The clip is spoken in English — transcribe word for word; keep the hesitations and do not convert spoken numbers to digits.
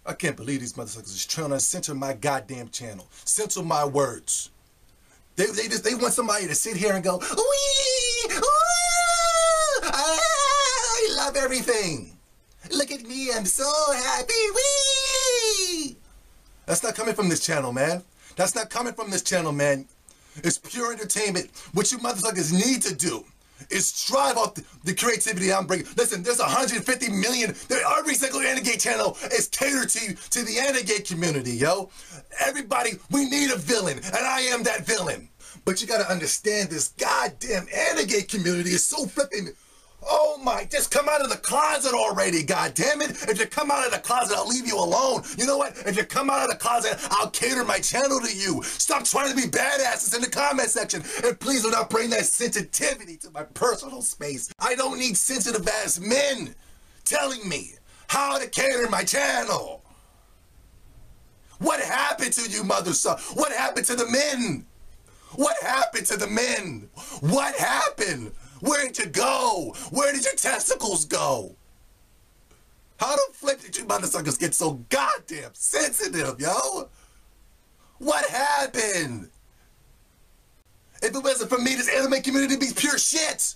I can't believe these motherfuckers is trying to censor my goddamn channel. Censor my words. They, they just, they want somebody to sit here and go, wee, ooh, I love everything. Look at me, I'm so happy, wee. That's not coming from this channel, man. That's not coming from this channel, man. It's pure entertainment. What you motherfuckers need to do is strive off the, the creativity I'm bringing. Listen, there's one hundred fifty million, every single Anagate channel is catered to, to the Anagate community, yo. Everybody, we need a villain, and I am that villain. But you gotta understand, this goddamn Anagate community is so flipping, oh my, just come out of the closet already, goddammit. If you come out of the closet, I'll leave you alone. You know what? If you come out of the closet, I'll cater my channel to you. Stop trying to be badasses in the comment section. And please do not bring that sensitivity to my personal space. I don't need sensitive ass men telling me how to cater my channel. What happened to you, mother son? What happened to the men? What happened to the men? What happened? Where did you go? Where did your testicles go? How the flip did you motherfuckers get so goddamn sensitive, yo? What happened? If it wasn't for me, this anime community would be pure shit.